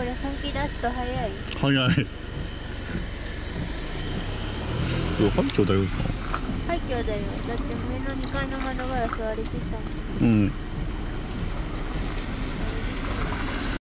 れ本気出すと早い。 早い。廃墟だよ。 廃墟だよ。だって上の2階の窓ガラス割れてたもん。 うん。